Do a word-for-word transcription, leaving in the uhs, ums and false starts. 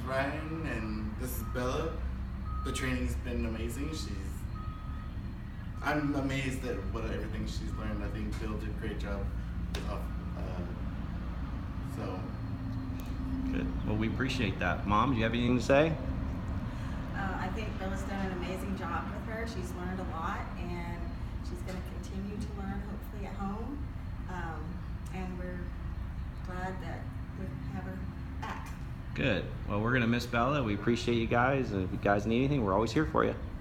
Ryan, and this is Bella. The training's been amazing. She's, I'm amazed at what everything she's learned. I think Bill did a great job. Of, uh, so. Good. Well, we appreciate that. Mom, do you have anything to say? Uh, I think Bella's done an amazing job with her. She's learned a lot, and she's going to continue to learn, hopefully at home. Um, and we're glad that we have her back. Good. Well, we're going to miss Bella. We appreciate you guys. And if you guys need anything, we're always here for you.